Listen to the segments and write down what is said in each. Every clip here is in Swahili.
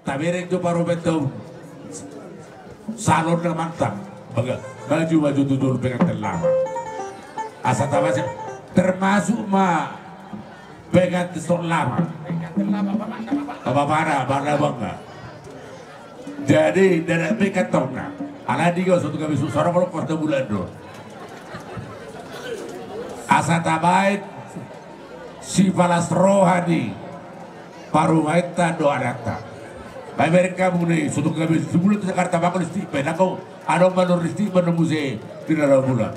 Tabirek tu paru betul salon na mantap. Baju tutur pengantin lama. Asa tabas termasuk pengantin lama. Apa para bangga. Jadi dari pengantin na. Ala digo suatu kami susah kalau kota bulan do. Asa tabait si falas rohani paru maita do adata. Baik kamu nih suatu kami sebelum Jakarta bakal istiqbal aku ada manor istiqbal musik di dalam bulan.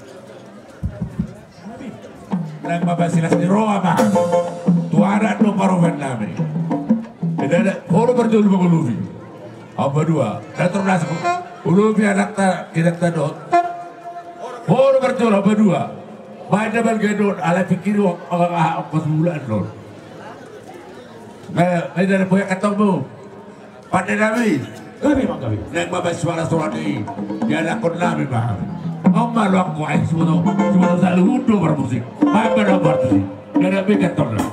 Nang mabasilas di roa mah tuara do paru nami. Ada orang berjual mengulufi. Apa dua? Dator nas ulufi anak kita dot. Orang berjual apa dua? Baca balgedon ala pikir apa bulan dot. Nah, dari punya ketemu. Pada kami manggawi. Nang mabas suara surani dia lakon nami mah. Omma lo aku ay semua selalu udah bermusik. Apa dah bermusik? Dari pikir torna.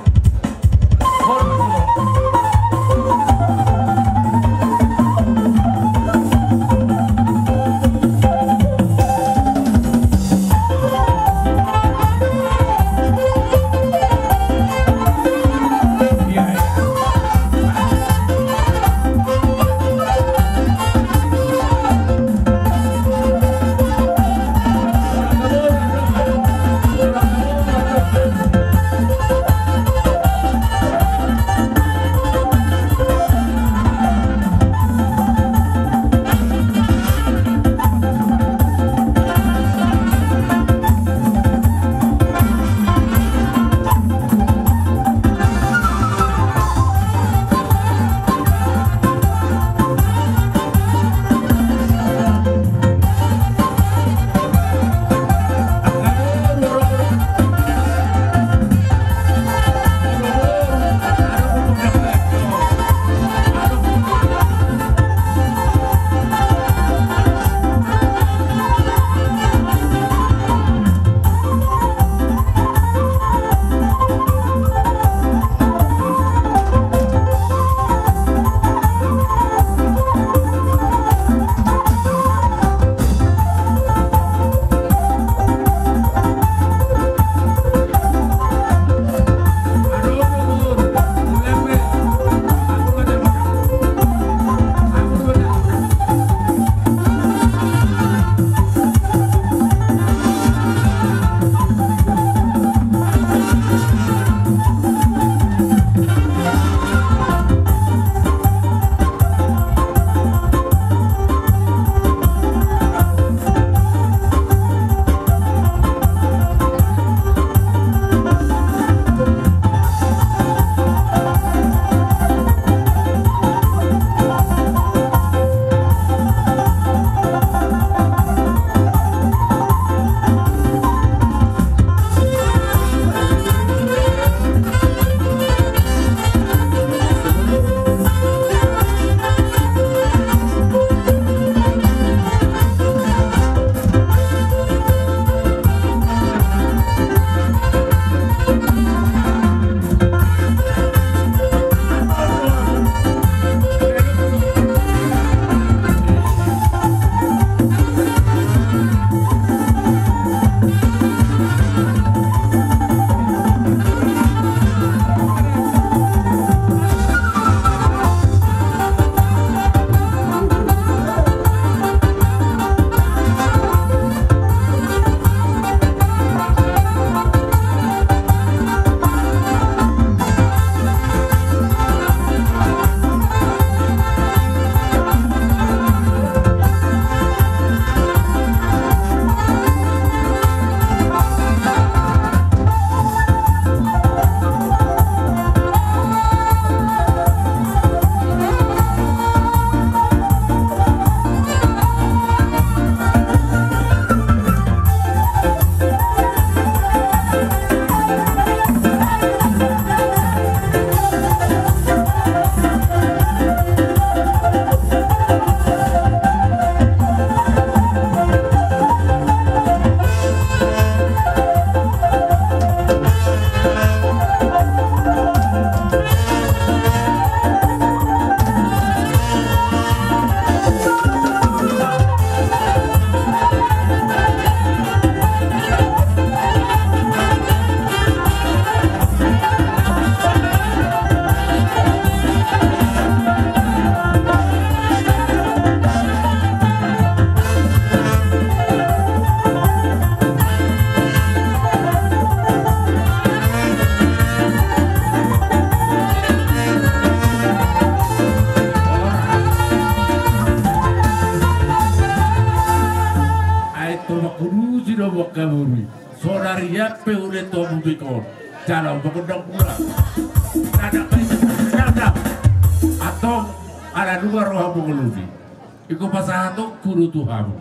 Maria peure to bubiko. Cara pagundang pula. Nada nada. Atong ala dua roh bungulubi. Iku pasato kuru Tuhan.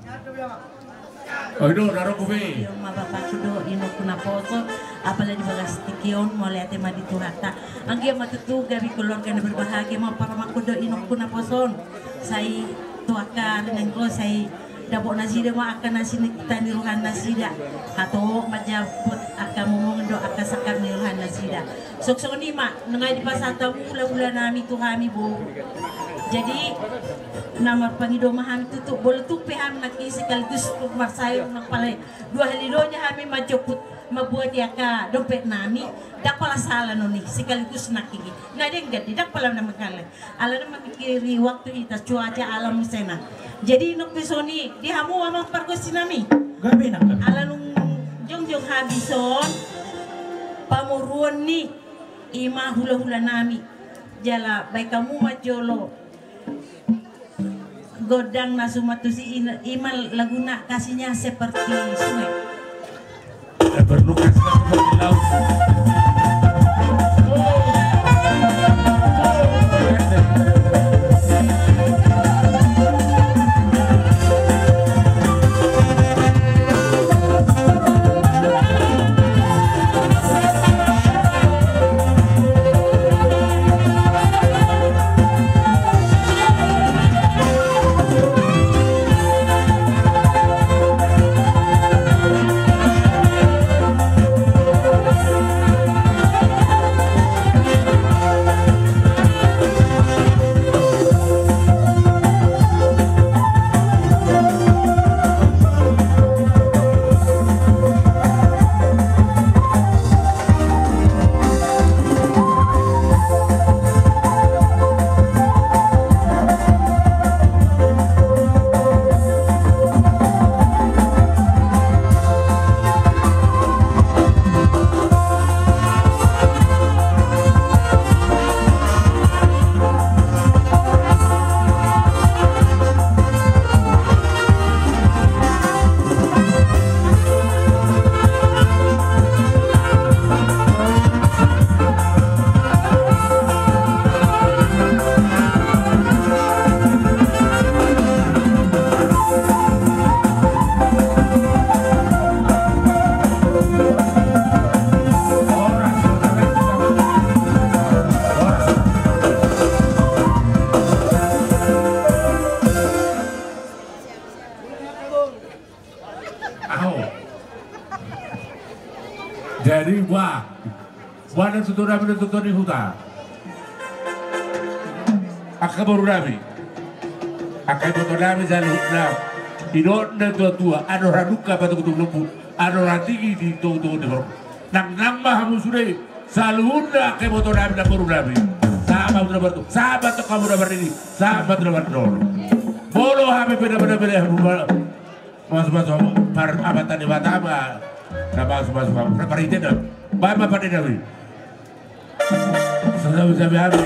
Oh itu naro kubi. Yung mabapak do ino kuna poso apalagi bagas tikion mulai ate madi turata. Ang iya matutuga bi keluarga na berbahagia mo para makudo ino kuna poson. Say tuakan nengko say dabo nasida mo akan nasi taniruhan nasida atau majaput akan mumong do akan sakar niruhan nasida. Sok ni mak nengay di pasata ula nami tu kami bu. Jadi nama pangido maham tutup boleh tupe ham nak isi sekaligus masayo nak palai dua halidonya kami majaput mabuat dia ka dompet nami dak pala salah noni sekaligus nak gigi nggak ada enggak tidak pala nama kale ala nama mikiri waktu kita cuaca alam sena jadi nuk besoni di hamu amang pargosi nami gabi nak ala nung jong habison pamuruan ni ima hula nami jala baik kamu majolo godang nasumatusi imal laguna kasihnya seperti sungai. Berlukas seperti laut. Jadi wah dan sutura menuntut di hutan. Akan baru nabi, akan baru nabi jadi hutan. Idon dan tua, ada orang duka pada kutu lembu, ada orang tinggi di tu di bawah. Nang mahamu sudah selalu unda akan baru nabi dan baru nabi. Sahabat sudah bertu, sahabat tu kamu sudah berdiri, sahabat sudah berdor. Bolo habis beda masuk par abatan di bataba. Nama masuk preparite dah, bapak pada dah. Sudah habis.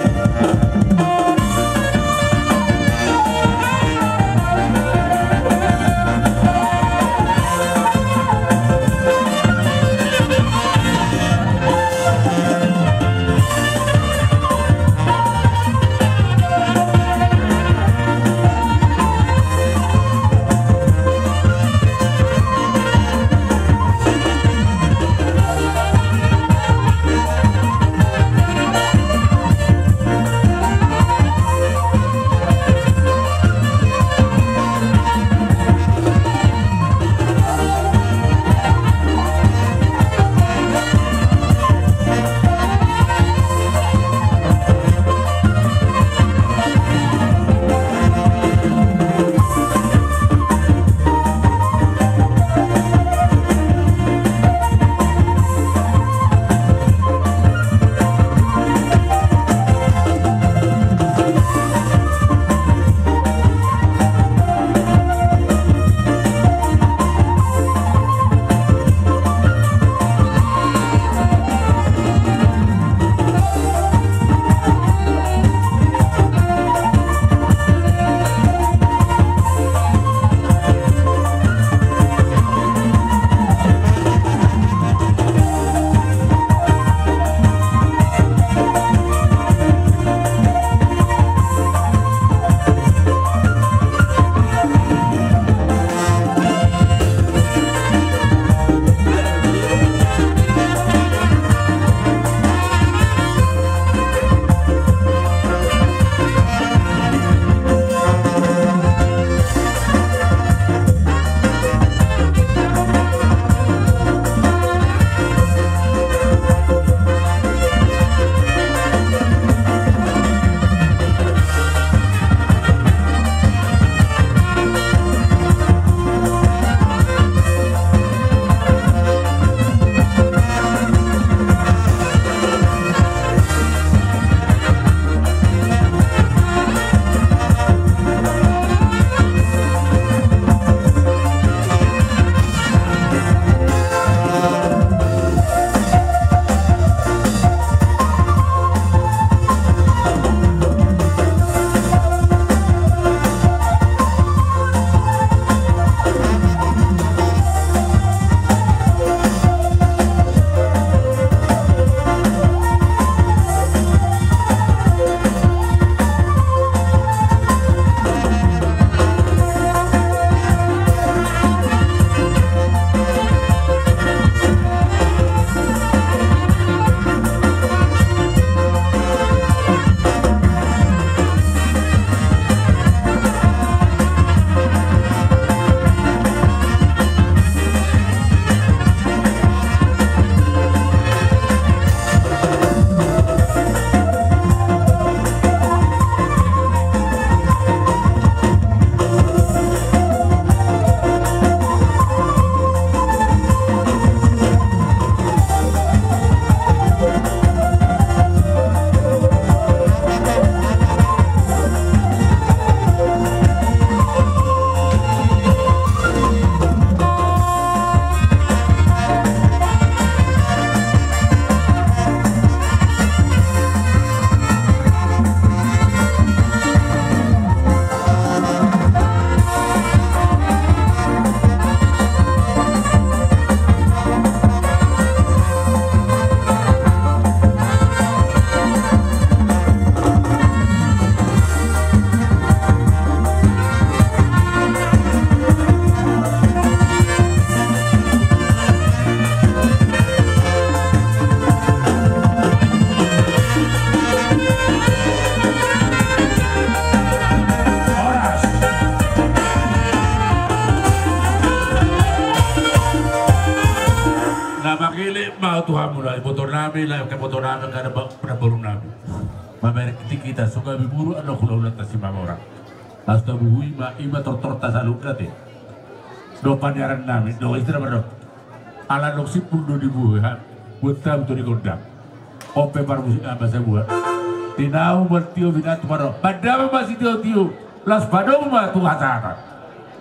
foto namin, foto namin kada baru namin. Mamere kita suka biburu ano kula ulat si mama orang. Hasta buhui iba torta salud dati. Do panyaran namin, do istri berdo. Ala dok sipul do dibuhi ha. Butam tu di kodam. Ope par musik apa saya buat. Tinau bertio binat paro. Padahal masih tio. Las padong mah tu hasara.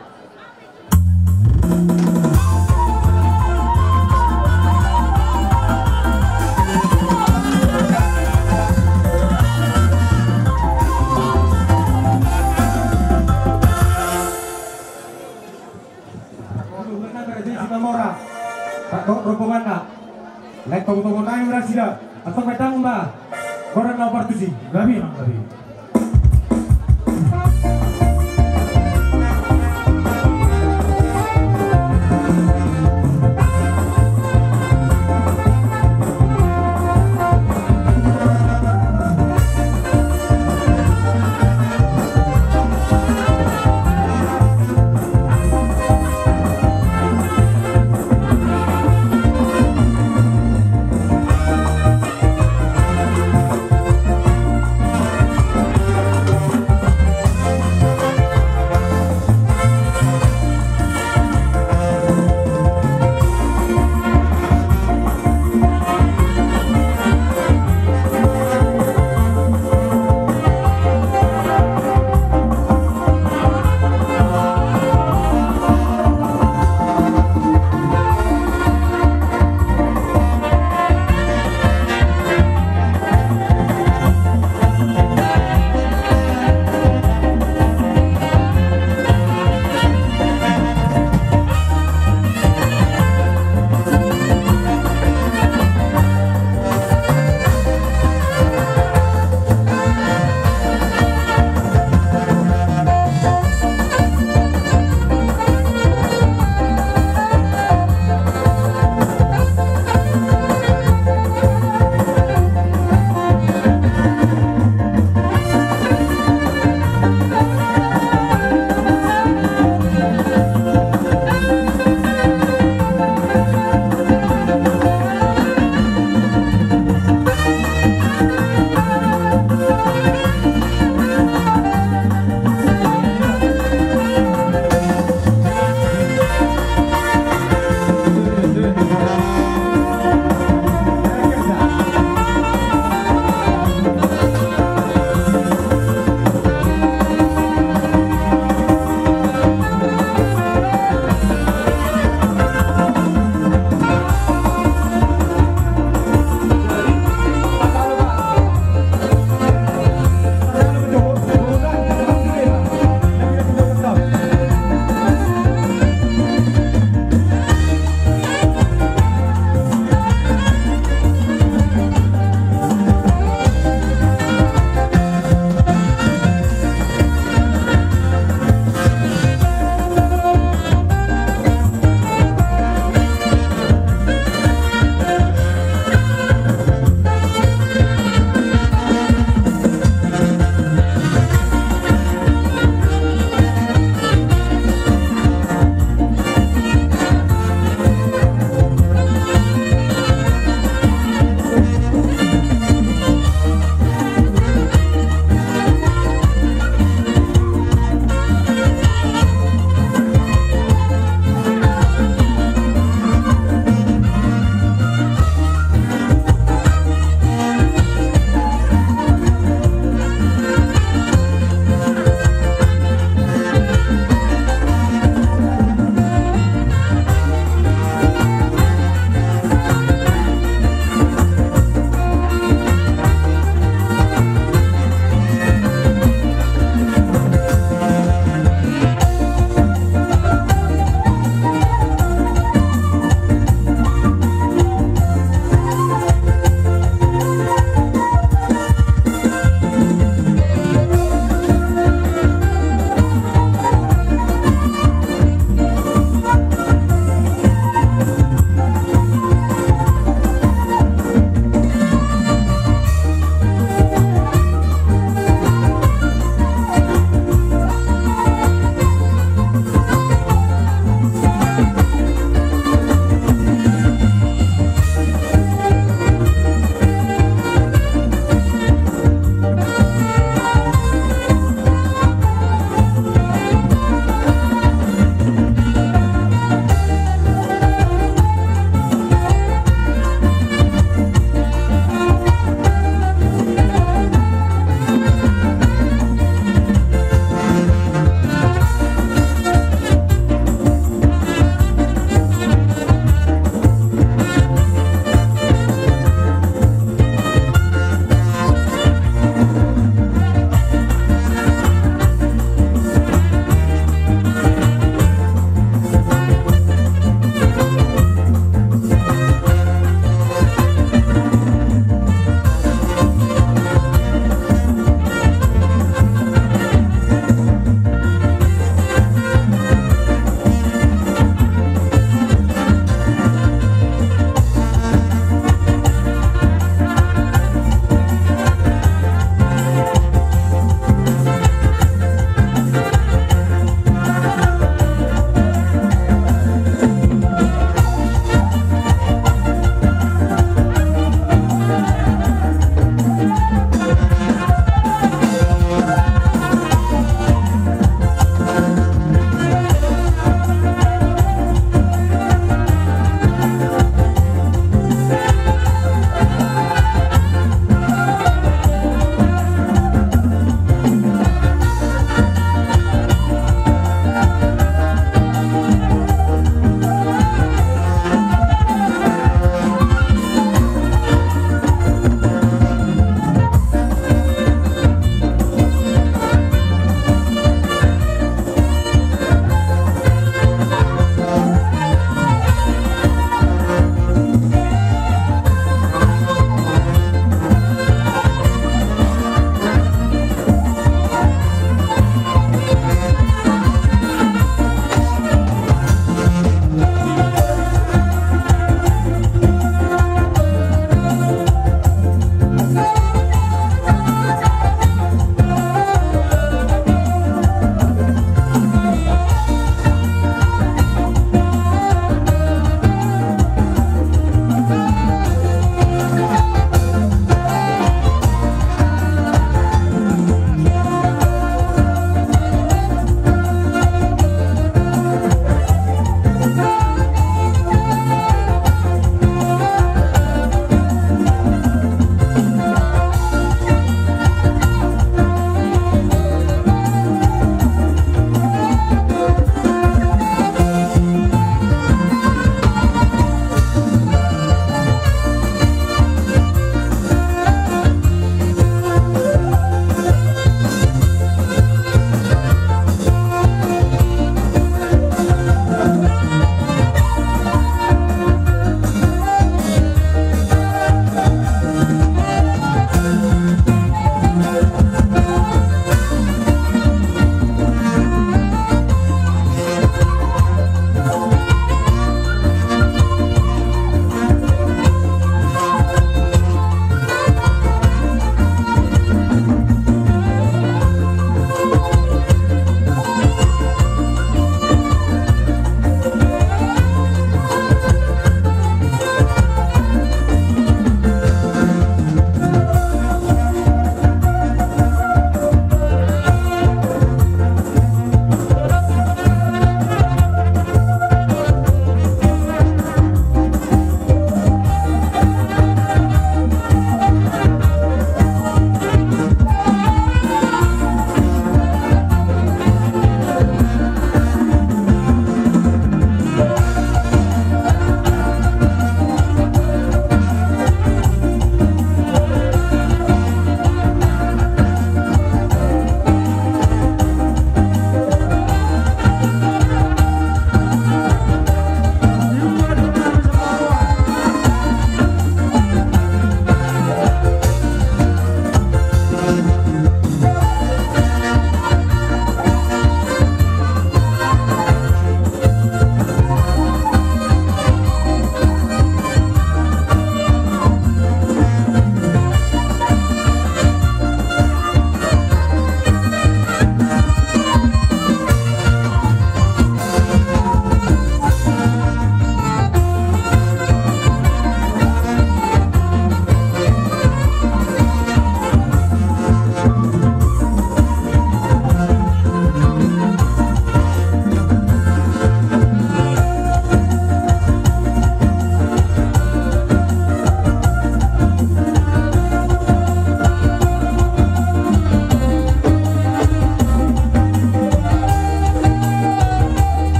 Rombongan naik tunggu tayo rasida atau medang mbak korang lapar tu sih gabi.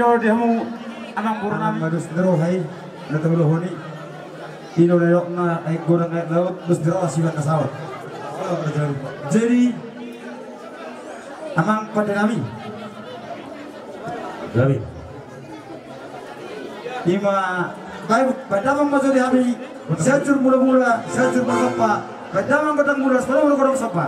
jauh dia mau amang purnami. Madus dero hai na tawlo honi. Ino lelok na ay gorang na laut dus dero asiwan kasawat. Jadi amang pada kami. Labi. Ima baik padamang masuk di hari. Sajur mula-mula, sajur berapa? Padamang kadang mula, sekolah mula sapa.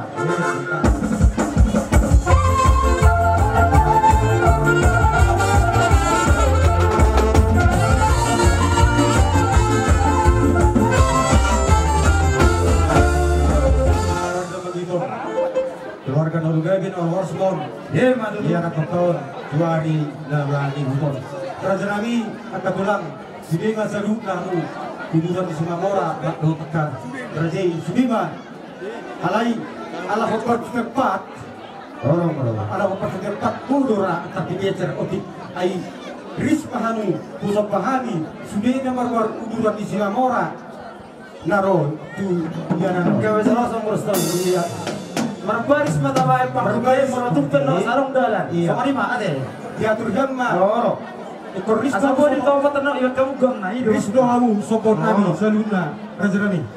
Keluarga Nurul Gabin Al-Warsmon dia anak bertahun 2 hari dalam lagi humor Raja Nabi akan pulang Sudima Saluk Nahu Kudusan di Sumamora Bakdo Tekan Raja Sudima Alai Allah Hokbar Kepat Allah Hokbar Kepat Kudura tapi dia cerotik Ai Ris Pahanu Pusat Pahami Sudima Marwar Kudusan di Sumamora Naro Tu Yanano Gawe salah sama Rustam Marbaris mata baik pangkai menutup no sarung dalan. Sama di mana deh? Diatur gamma. Oh. Ikor risno. Asal boleh tahu apa tenang? Ya kamu gam na itu. Risno kamu sopor nami saluna Rajrami.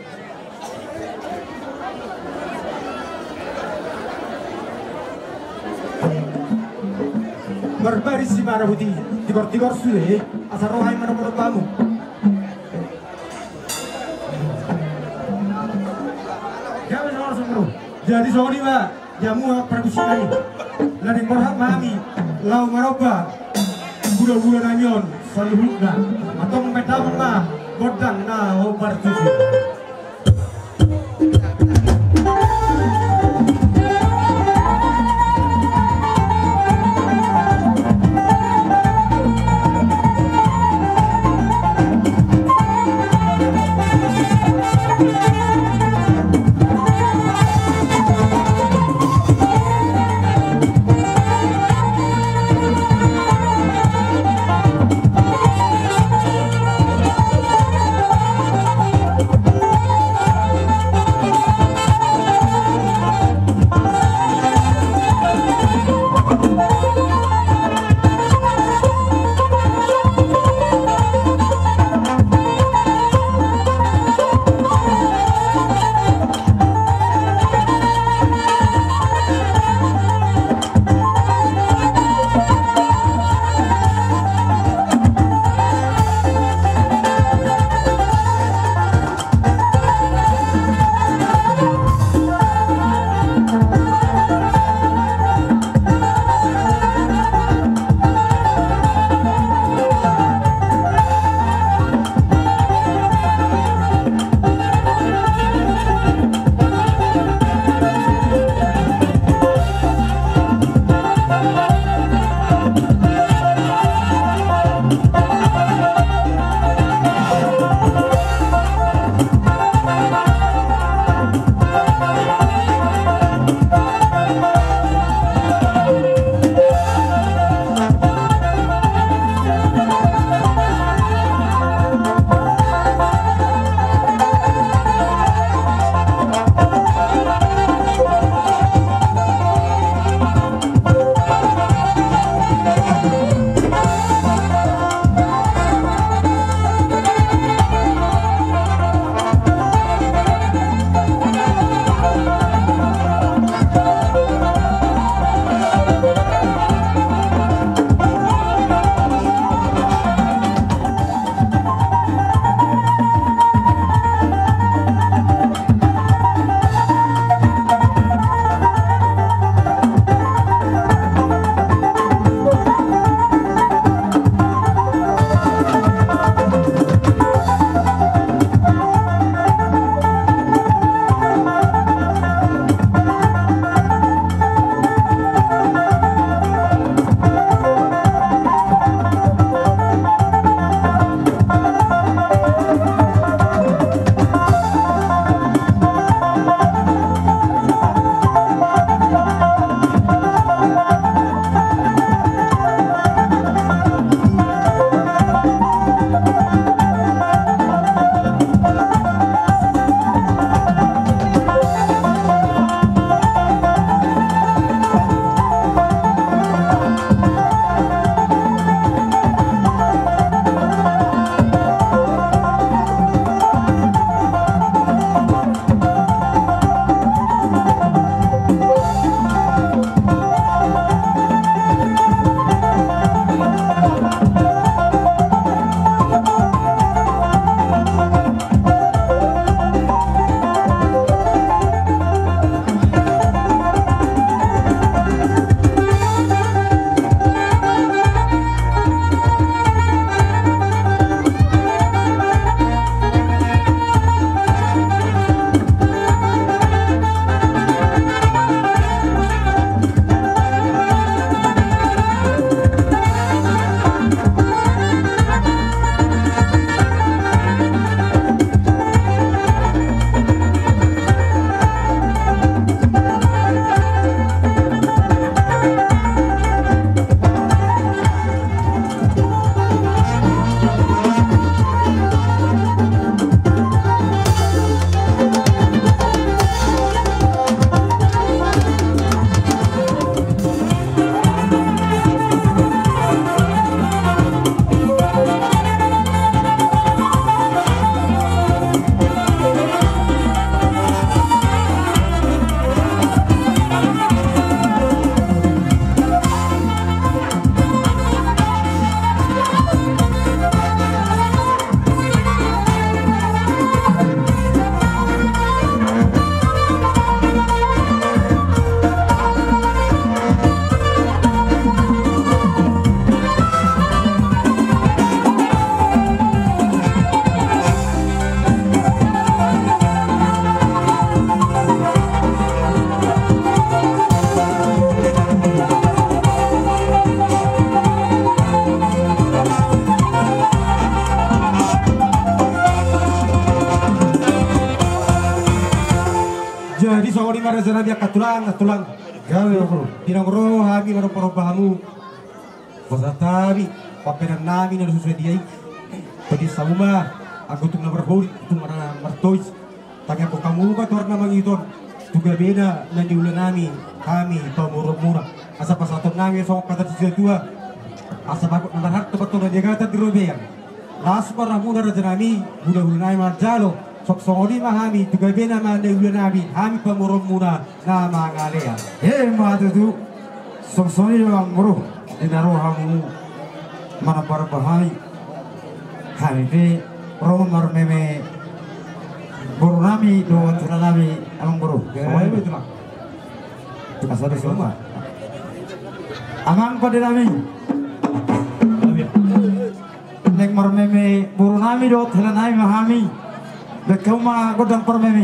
Marbaris si Marabuti. Tikor sudah. Asal rohai mana kamu. Jangan salah semua. Jadi soal ini Pak, jamu produksi kali. Lading berhak mami, lau maroba, bulan nanyon, saluhuna, atau mempetang mah, bodang na obar tujuh. Raja Nabi katulang gawe bro tinangro hami maro parobahamu pasatabi paperan nami na susu diai padi sauma aku tung na berhul tung martois tanya ko kamu ba tor na mangiton tuga bena na diulan nami kami pamurok-murok asa pasaton nami so kata sisa dua asa bakot na lahat betul na jagata di robean las para muna Raja Nabi budak-budak marjalo sok songoni mahami tuga bena ma diulan nami kami pamurok-murok na mangalea matutu sok songoni muruk dinaro hamu mana para bahai hari romo mar meme guru nami do nami amang guru semua itu mah asal semua amang pada nami nek mar meme guru nami do nami mahami bekau godang par meme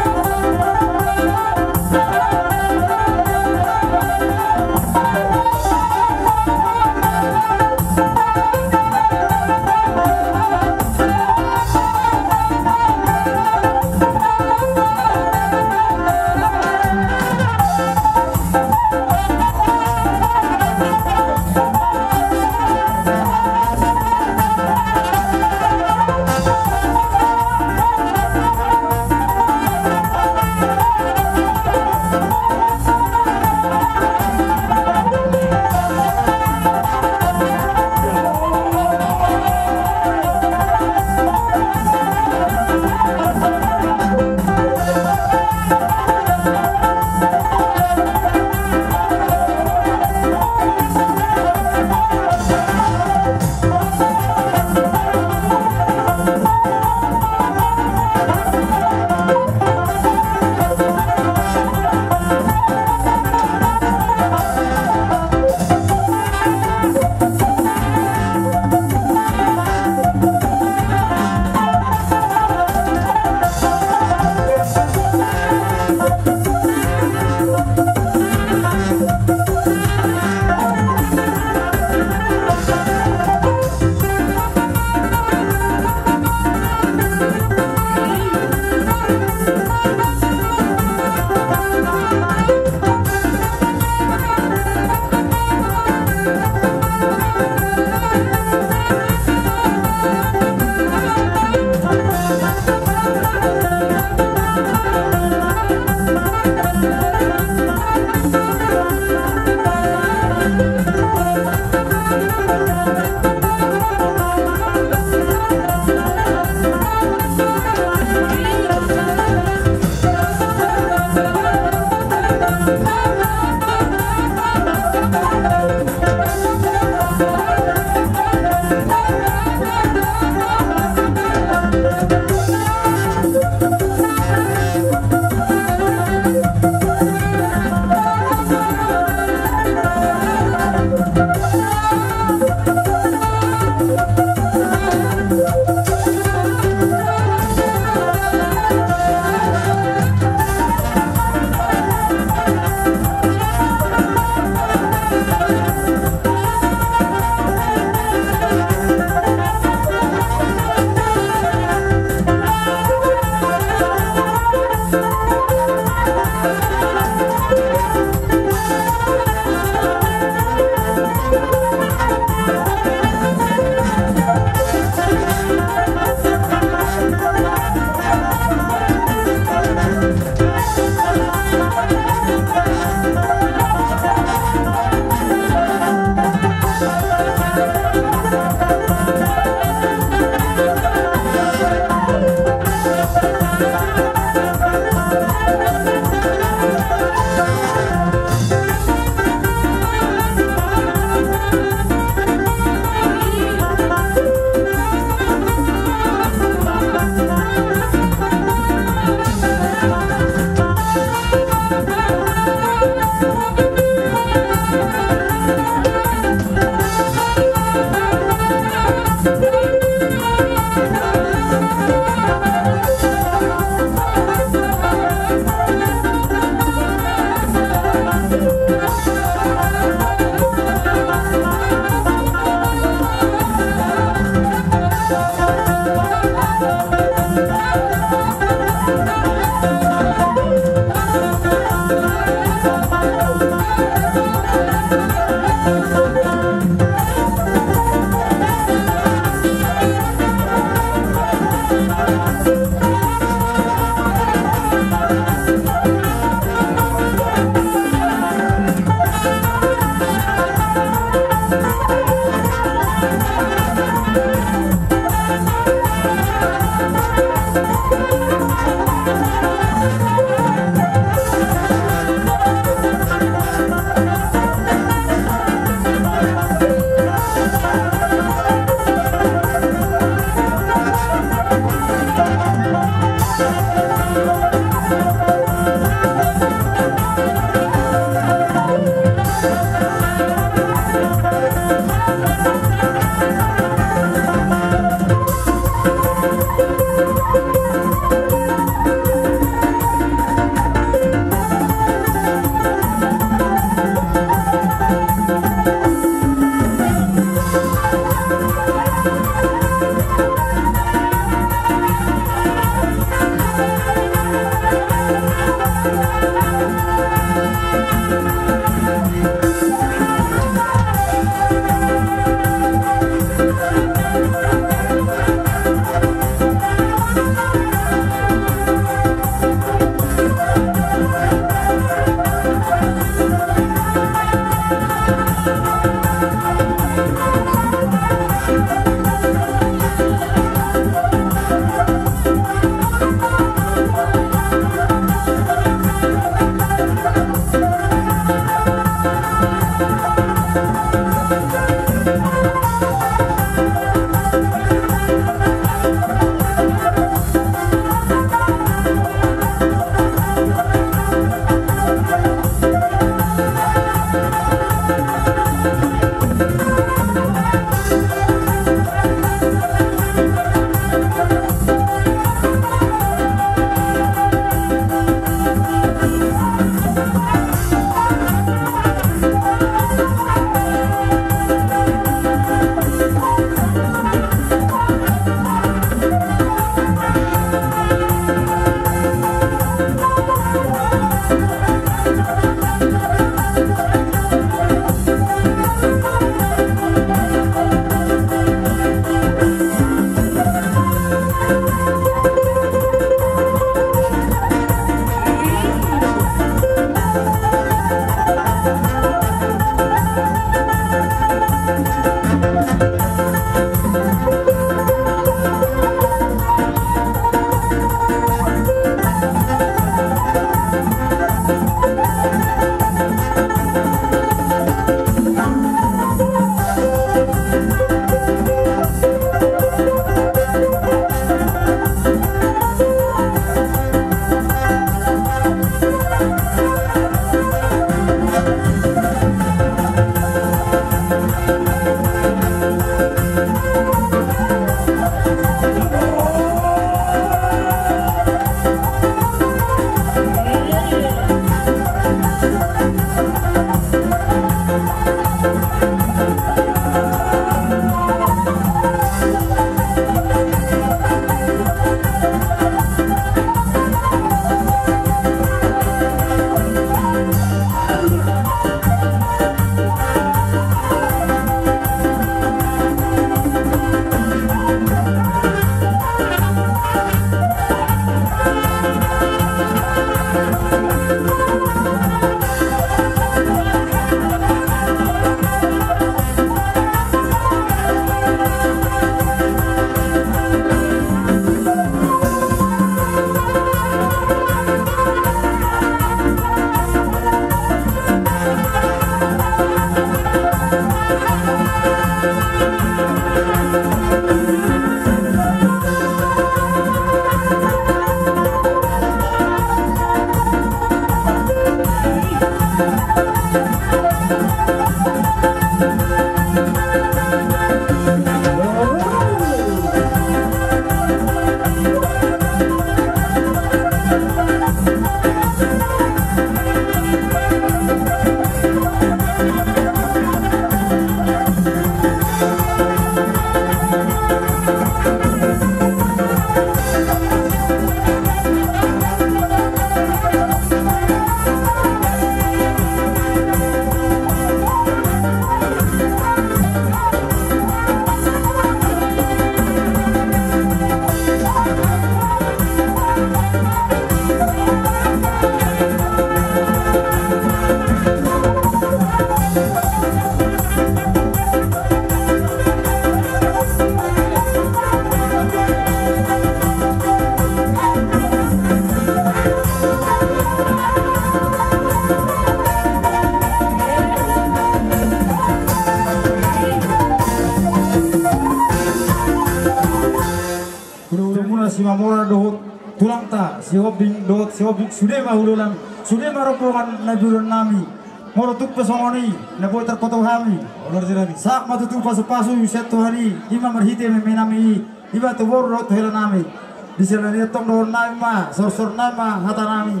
Si Mamora dohot tulang ta si hobing dohot si hobing sudah mahululan sudah maropongan najulan nami moro tuk pesongoni na boy terpotong hami olor jerami sak matutu pasu-pasu set tuhani ima marhite menami iba tu bor rot hela nami di sana dia tong dohon nami ma sor nama hata nami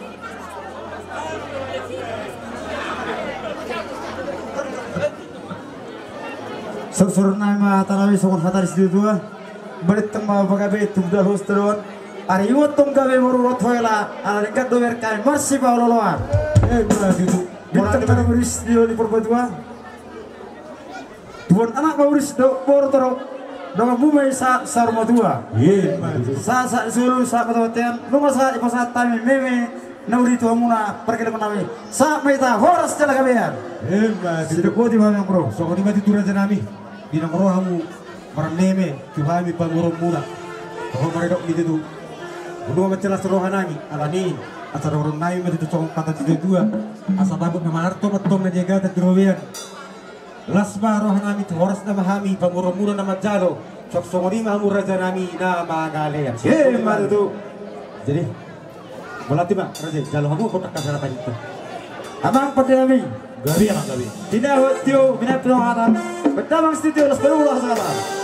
sor nami ma hata nami sokon hata di situ tua balik tengah bagabe tunggal hosteron ari iwat tong gabe morot hoela ala dekat dober kai masih bauloloan gitu orang di mana beris di perbuatan tuan anak bauris do bor torok dengan bumi sa sarma tua sa sulu sa katawaten lu masa ipasa tami meme nauri tu amuna perkele menami sa meta horas jala gabean sido koti mamang bro so koni mati turun janami bina moro hamu marang meme tuhami pangurong muna kalau mereka itu udah mencelas rohanani alani asal orang naik mati tu cokong kata tiga dua asal tabuk nama arto matong na jaga dan terobian lasma rohanani tu horas nama hami pangurong muna nama jalo cok songori mamu raja nami nama galean mati tu jadi melatih bang raja jalo hamu kotak kasar apa itu abang pada nami gabi tidak hutio bina penuhatan betabang studio las perulah sahabat